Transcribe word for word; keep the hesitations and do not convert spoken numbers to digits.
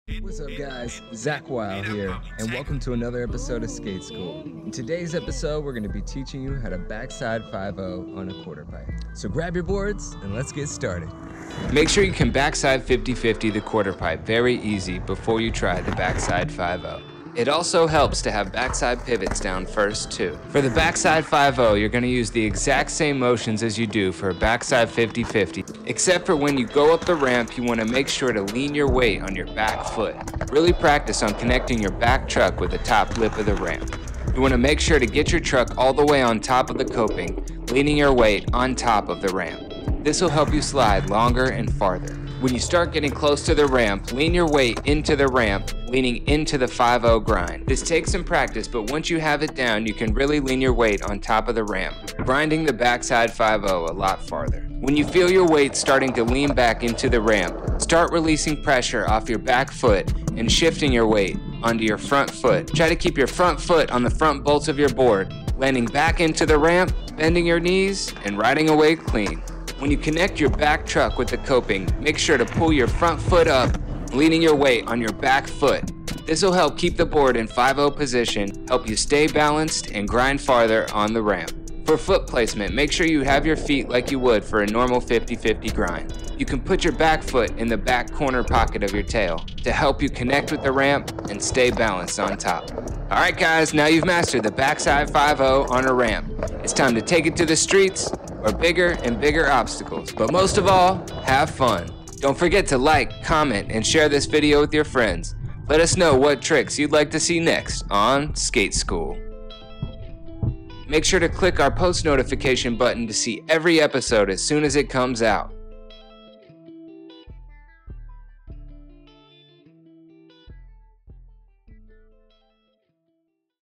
What's up, guys? Zach Weil here, and welcome to another episode of Skate School. In today's episode, we're going to be teaching you how to backside five oh on a quarter pipe. So grab your boards and let's get started. Make sure you can backside fifty fifty the quarter pipe very easy before you try the backside five oh. It also helps to have backside pivots down first too. For the backside five oh, you're going to use the exact same motions as you do for a backside fifty fifty, except for when you go up the ramp, you want to make sure to lean your weight on your back foot. Really practice on connecting your back truck with the top lip of the ramp. You want to make sure to get your truck all the way on top of the coping, leaning your weight on top of the ramp. This will help you slide longer and farther. When you start getting close to the ramp, lean your weight into the ramp, leaning into the five oh grind. This takes some practice, but once you have it down, you can really lean your weight on top of the ramp, grinding the backside five oh a lot farther. When you feel your weight starting to lean back into the ramp, start releasing pressure off your back foot and shifting your weight onto your front foot. Try to keep your front foot on the front bolts of your board, landing back into the ramp, bending your knees, and riding away clean. When you connect your back truck with the coping, make sure to pull your front foot up, leaning your weight on your back foot. This will help keep the board in five oh position, help you stay balanced, and grind farther on the ramp. For foot placement, make sure you have your feet like you would for a normal fifty fifty grind. You can put your back foot in the back corner pocket of your tail to help you connect with the ramp and stay balanced on top. Alright guys, now you've mastered the backside five oh on a ramp. It's time to take it to the streets or bigger and bigger obstacles. But most of all, have fun. Don't forget to like, comment, and share this video with your friends. Let us know what tricks you'd like to see next on Skate School. Make sure to click our post notification button to see every episode as soon as it comes out.